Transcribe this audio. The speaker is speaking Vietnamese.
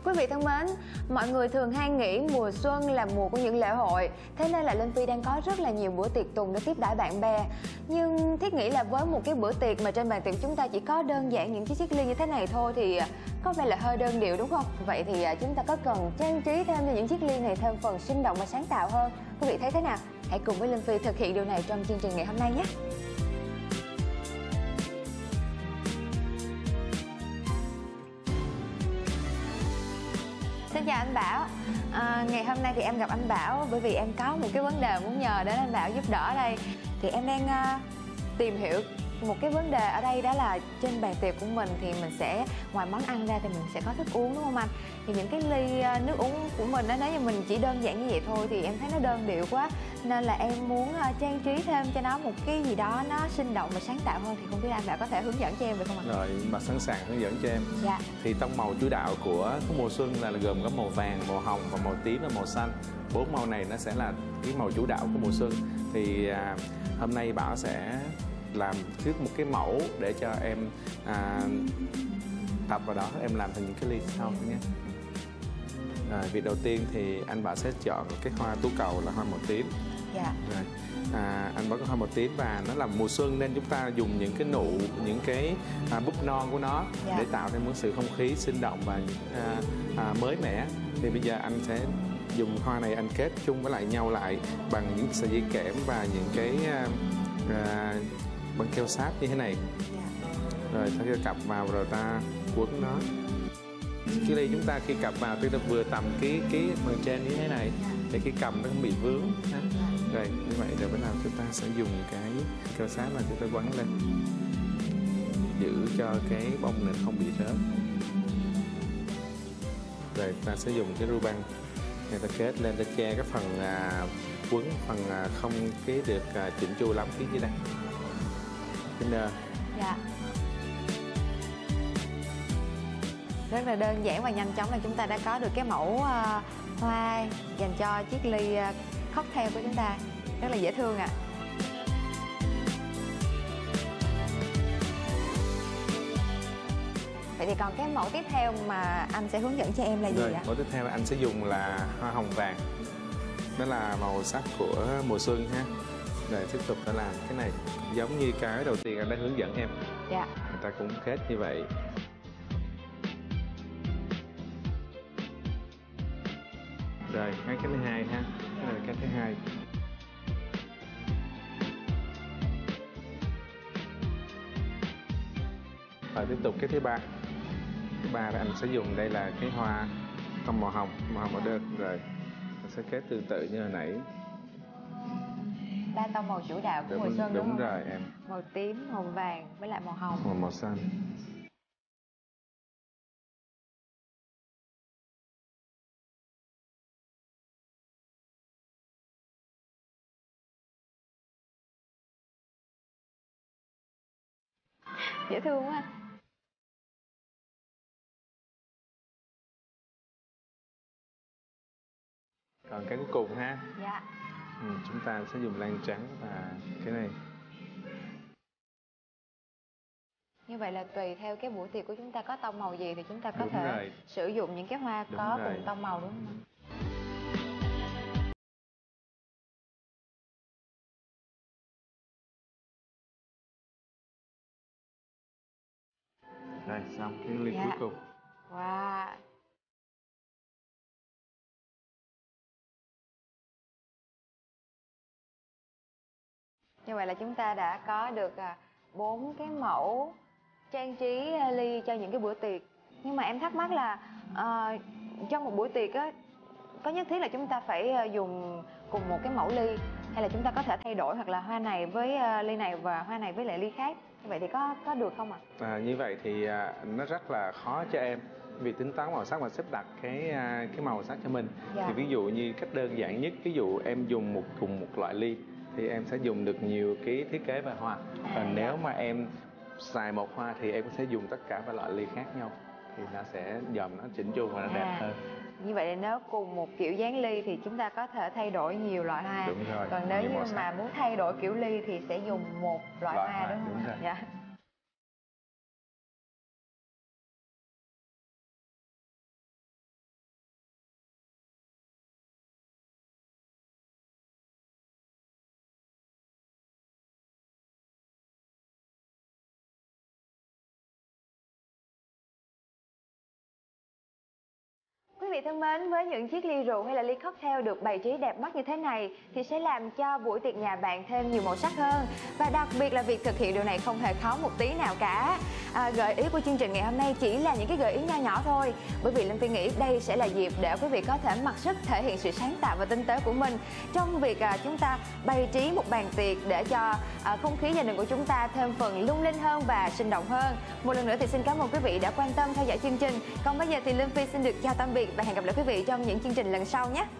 Quý vị thân mến, mọi người thường hay nghĩ mùa xuân là mùa của những lễ hội. Thế nên là Linh Phi đang có rất là nhiều bữa tiệc tùng để tiếp đãi bạn bè. Nhưng Thiết nghĩ là với một cái bữa tiệc mà trên bàn tiệc chúng ta chỉ có đơn giản những chiếc ly như thế này thôi thì có vẻ là hơi đơn điệu đúng không? Vậy thì chúng ta có cần trang trí thêm cho những chiếc ly này thêm phần sinh động và sáng tạo hơn? Quý vị thấy thế nào? Hãy cùng với Linh Phi thực hiện điều này trong chương trình ngày hôm nay nhé! Xin chào anh Bảo. Ngày hôm nay thì em gặp anh Bảo bởi vì em có một cái vấn đề muốn nhờ đến anh Bảo giúp đỡ đây. Thì em đang tìm hiểu một cái vấn đề ở đây, đó là trên bàn tiệc của mình thì mình sẽ ngoài món ăn ra thì mình sẽ có thức uống đúng không anh? Thì những cái ly nước uống của mình đó, nếu như mình chỉ đơn giản như vậy thôi thì em thấy nó đơn điệu quá, nên là em muốn trang trí thêm cho nó một cái gì đó nó sinh động và sáng tạo hơn. Thì không biết anh Bảo có thể hướng dẫn cho em được không ạ? Rồi, bà sẵn sàng hướng dẫn cho em. Dạ. Thì tông màu chủ đạo của mùa xuân là gồm có màu vàng, màu hồng và màu tím và màu xanh. 4 màu này nó sẽ là cái màu chủ đạo của mùa xuân. Thì hôm nay Bảo sẽ làm trước một cái mẫu để cho em tập vào đó, em làm thành những cái ly sau nhé. Việc đầu tiên thì anh Bảo sẽ chọn cái hoa tú cầu là hoa màu tím. Dạ. Rồi. Anh Bảo có hoa màu tím và nó là mùa xuân nên chúng ta dùng những cái nụ, những cái búp non của nó để tạo thêm một sự không khí sinh động và mới mẻ. Thì bây giờ anh sẽ dùng hoa này, anh kết chung với lại nhau lại bằng những sợi dây kẽm và những cái băng keo sáp như thế này. Rồi ta cặp vào rồi ta quấn nó. Cái ly chúng ta khi cặp vào thì ta vừa tầm cái phần trên như thế này để khi cầm nó không bị vướng. Rồi như vậy rồi bắt đầu chúng ta sẽ dùng cái keo sáp mà chúng ta quấn lên, giữ cho cái bông này không bị rớt. Rồi ta sẽ dùng cái ru băng để ta kết lên để che cái phần quấn, phần không cái được chỉnh chu lắm phía dưới đây. Cái nơ. Dạ. Rất là đơn giản và nhanh chóng là chúng ta đã có được cái mẫu hoa dành cho chiếc ly cocktail của chúng ta. Rất là dễ thương ạ. Vậy thì còn cái mẫu tiếp theo mà anh sẽ hướng dẫn cho em là gì ạ? Mẫu tiếp theo anh sẽ dùng là hoa hồng vàng. Đó là màu sắc của mùa xuân ha. Rồi tiếp tục đã làm cái này giống như cái đầu tiên anh đã hướng dẫn em. Dạ. Người ta cũng kết như vậy. Rồi cái thứ hai ha. Đây là cái thứ hai. Rồi tiếp tục cái thứ ba. Thứ ba là anh sẽ dùng đây là cái hoa tông màu hồng ở đơn. Rồi anh sẽ kết tương tự như hồi nãy. 3 tông màu chủ đạo của mùa xuân đúng không? Đúng rồi em. Màu tím, màu vàng với lại màu hồng. Màu xanh. Dễ thương quá. Còn cái cuối cùng ha. Dạ. Chúng ta sẽ dùng lan trắng và cái này. Như vậy là tùy theo cái buổi tiệc của chúng ta có tông màu gì thì chúng ta có thể sử dụng những cái hoa có cùng tông màu đúng không? Rồi xong cái ly cuối cùng. Wow. Như vậy là chúng ta đã có được 4 cái mẫu trang trí ly cho những cái bữa tiệc. Nhưng mà em thắc mắc là trong một buổi tiệc á, có nhất thiết là chúng ta phải dùng cùng một cái mẫu ly, hay là chúng ta có thể thay đổi, hoặc là hoa này với ly này và hoa này với lại ly khác? Vậy thì có được không ạ? Như vậy thì nó rất là khó cho em vì tính toán màu sắc và xếp đặt cái màu sắc cho mình. Thì ví dụ như cách đơn giản nhất, ví dụ em dùng cùng một loại ly thì em sẽ dùng được nhiều cái thiết kế về hoa. Còn nếu mà em xài một hoa thì em có thể dùng tất cả các loại ly khác nhau, thì nó sẽ dòm nó chỉnh chu và nó đẹp hơn. Như vậy nếu cùng một kiểu dáng ly thì chúng ta có thể thay đổi nhiều loại hoa. Đúng rồi. Còn nếu như mà muốn thay đổi kiểu ly thì sẽ dùng một loại hoa đúng không? Đúng rồi. Dạ. vị thân mến, với những chiếc ly rượu hay là ly cocktail được bày trí đẹp mắt như thế này thì sẽ làm cho buổi tiệc nhà bạn thêm nhiều màu sắc hơn. Và đặc biệt là việc thực hiện điều này không hề khó một tí nào cả. Gợi ý của chương trình ngày hôm nay chỉ là những cái gợi ý nho nhỏ thôi. Bởi vì Linh Phi nghĩ đây sẽ là dịp để quý vị có thể mặc sức thể hiện sự sáng tạo và tinh tế của mình trong việc chúng ta bày trí một bàn tiệc để cho không khí gia đình của chúng ta thêm phần lung linh hơn và sinh động hơn. Một lần nữa thì xin cảm ơn quý vị đã quan tâm theo dõi chương trình. Còn bây giờ thì Linh Phi xin được chào tạm biệt và hẹn gặp lại quý vị trong những chương trình lần sau nhé.